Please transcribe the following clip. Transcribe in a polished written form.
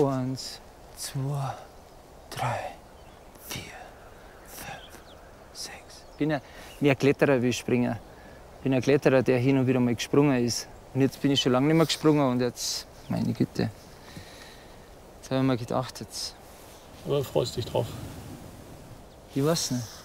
1, 2, 3, 4, 5, 6. Ich bin ja mehr Kletterer wie Springer. Ich bin ein Kletterer, der hin und wieder mal gesprungen ist. Und jetzt bin ich schon lange nicht mehr gesprungen und jetzt, meine Güte. Jetzt habe ich mir gedacht, jetzt. Aber freust dich drauf? Ich weiß nicht.